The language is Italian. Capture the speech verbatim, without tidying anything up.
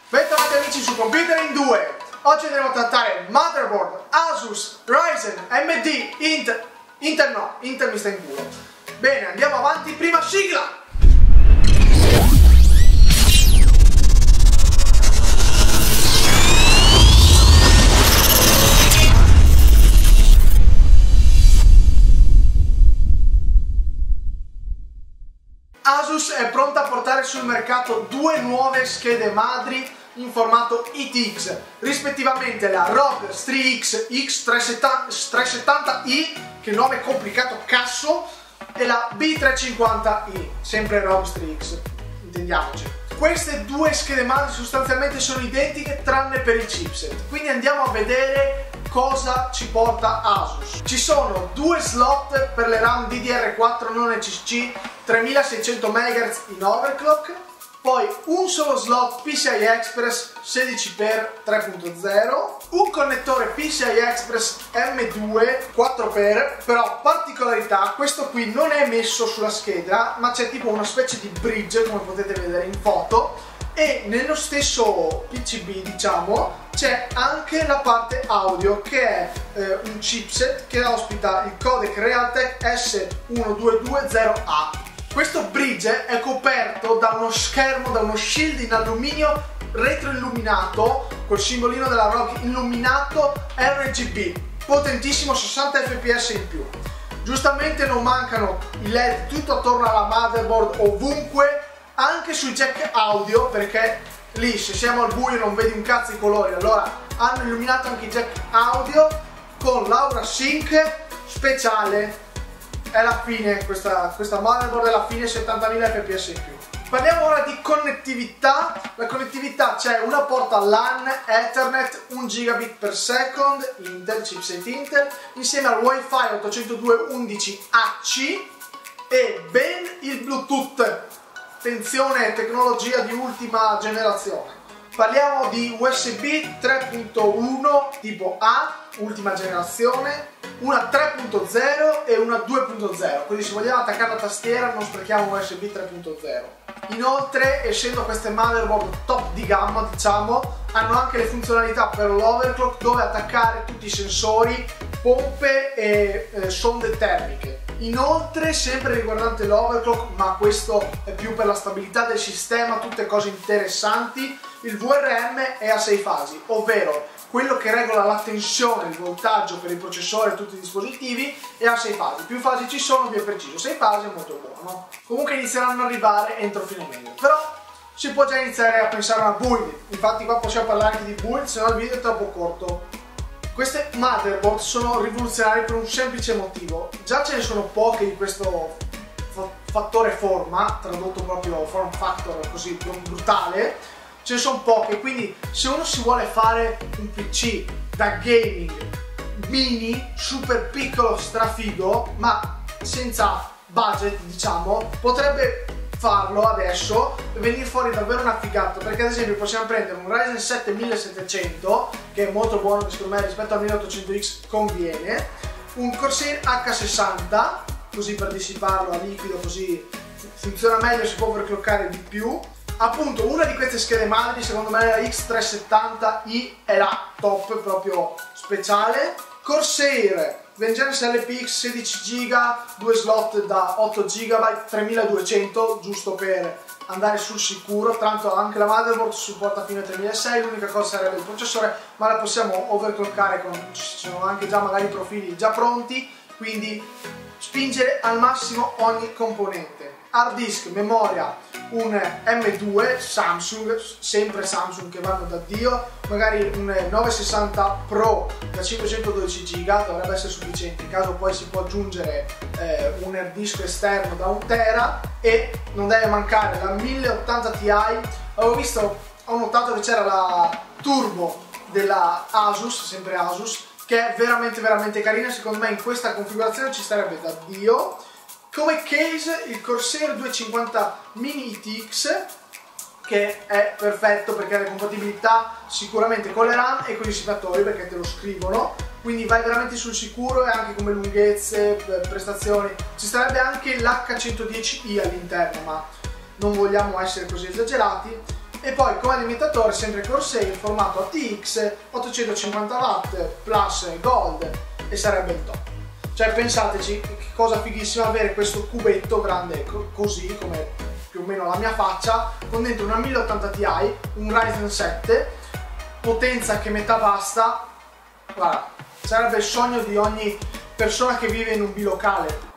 Bentornati amici su Computer in due. Oggi andremo a trattare motherboard Asus, Ryzen, A M D, Intel, Intel no, Intel mi sta in culo. Bene, andiamo avanti, prima sigla! Asus è pronta a portare sul mercato due nuove schede madri in formato I T X, rispettivamente la R O G Strix X trecentosettanta i, che nome complicato cazzo, e la B trecentocinquanta i, sempre R O G Strix, intendiamoci. Queste due schede madri sostanzialmente sono identiche tranne per il chipset, quindi andiamo a vedere cosa ci porta Asus. Ci sono due slot per le RAM D D R quattro non E C C tremilaseicento megahertz in overclock, poi un solo slot P C I Express sedici per tre punto zero, un connettore P C I Express M due quattro per, però particolarità, questo qui non è messo sulla scheda ma c'è tipo una specie di bridge come potete vedere in foto, e nello stesso P C B diciamo c'è anche la parte audio che è eh, un chipset che ospita il codec Realtek S uno due due zero A. Questo bridge è coperto da uno schermo, da uno shield in alluminio retroilluminato col simbolino della R O G illuminato R G B, potentissimo, sessanta F P S in più. Giustamente non mancano i L E D tutto attorno alla motherboard ovunque, anche sui jack audio, perché lì se siamo al buio non vedi un cazzo i colori, allora hanno illuminato anche i jack audio con l'Aura Sync speciale. È la fine, questa, questa motherboard è la fine, settantamila F P S in più. Parliamo ora di connettività. La connettività, c'è una porta LAN Ethernet un gigabit per second, Intel, chipset Intel, insieme al Wi-Fi ottocentodue punto undici A C e ben il Bluetooth. Attenzione, tecnologia di ultima generazione. Parliamo di U S B tre punto uno tipo A, ultima generazione, una tre punto zero e una due punto zero, quindi se vogliamo attaccare la tastiera non sprechiamo U S B tre punto zero. Inoltre, essendo queste motherboard top di gamma, diciamo, hanno anche le funzionalità per l'overclock dove attaccare tutti i sensori, pompe e eh, sonde termiche. Inoltre, sempre riguardante l'overclock, ma questo è più per la stabilità del sistema, tutte cose interessanti, il V R M è a sei fasi, ovvero quello che regola la tensione, il voltaggio per il processore e tutti i dispositivi è a sei fasi. Più fasi ci sono, più è preciso. sei fasi è molto buono. Comunque inizieranno ad arrivare entro fine mese. Però si può già iniziare a pensare a una build. Infatti qua possiamo parlare anche di build, se no il video è troppo corto. Queste motherboard sono rivoluzionarie per un semplice motivo. Già ce ne sono poche di questo fattore forma, tradotto proprio form factor così brutale. Ce ne sono poche, quindi se uno si vuole fare un P C da gaming mini, super piccolo, strafigo, ma senza budget diciamo, potrebbe farlo adesso e venire fuori davvero una figata, perché ad esempio possiamo prendere un Ryzen sette millesettecento che è molto buono secondo me rispetto al milleottocento X, conviene, un Corsair H sessanta così per dissiparlo a liquido, così funziona meglio, si può overclockare di più. Appunto, una di queste schede madri, secondo me la X trecentosettanta i è la top, proprio speciale. Corsair Vengeance L P X sedici giga, due slot da otto giga, tremiladuecento, giusto per andare sul sicuro. Tanto anche la motherboard supporta fino a tremilasei, l'unica cosa sarebbe il processore, ma la possiamo overclockare con, ci sono anche già magari profili già pronti, quindi spingere al massimo ogni componente. Hard disk, memoria, un M due Samsung, sempre Samsung che vanno da Dio, magari un novecentosessanta Pro da cinquecentododici giga, dovrebbe essere sufficiente, in caso poi si può aggiungere eh, un hard disk esterno da un tera, e non deve mancare la mille ottanta Ti. Avevo visto, ho notato che c'era la turbo della Asus, sempre Asus, che è veramente veramente carina, secondo me in questa configurazione ci starebbe da Dio. Come case il Corsair duecentocinquanta Mini I T X, che è perfetto perché ha le compatibilità sicuramente con le RAM e con i dissipatori, perché te lo scrivono, quindi vai veramente sul sicuro, e anche come lunghezze, prestazioni. Ci starebbe anche l'H centodieci i all'interno, ma non vogliamo essere così esagerati. E poi come alimentatore sempre Corsair, formato A T X, ottocentocinquanta watt, Plus Gold, e sarebbe il top. Cioè pensateci che cosa fighissima avere questo cubetto grande così, come più o meno la mia faccia, con dentro una mille ottanta Ti, un Ryzen sette, potenza che metà basta. Guarda, sarebbe il sogno di ogni persona che vive in un bilocale.